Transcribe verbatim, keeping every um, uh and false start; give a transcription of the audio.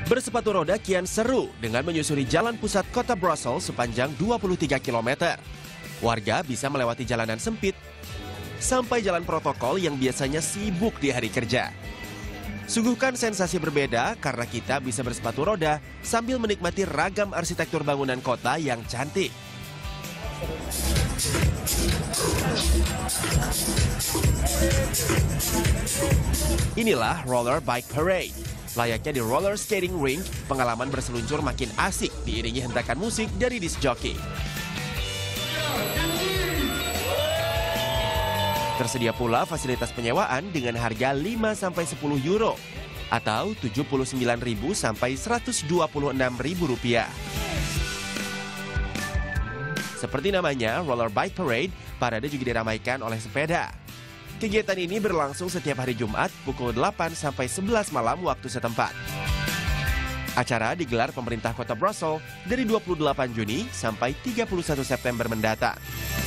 Bersepatu roda kian seru dengan menyusuri jalan pusat kota Brussels sepanjang dua puluh tiga kilometer. Warga bisa melewati jalanan sempit sampai jalan protokol yang biasanya sibuk di hari kerja. Sungguhkan sensasi berbeda karena kita bisa bersepatu roda sambil menikmati ragam arsitektur bangunan kota yang cantik. Inilah Roller Bike Parade. Layaknya di roller skating rink, pengalaman berseluncur makin asik diiringi hentakan musik dari disc jockey. Tersedia pula fasilitas penyewaan dengan harga lima sampai sepuluh euro atau tujuh puluh sembilan ribu sampai seratus dua puluh enam ribu rupiah. Seperti namanya, Roller Bike Parade, parade juga diramaikan oleh sepeda. Kegiatan ini berlangsung setiap hari Jumat pukul delapan sampai sebelas malam waktu setempat. Acara digelar pemerintah kota Brussels dari dua puluh delapan Juni sampai tiga puluh satu September mendatang.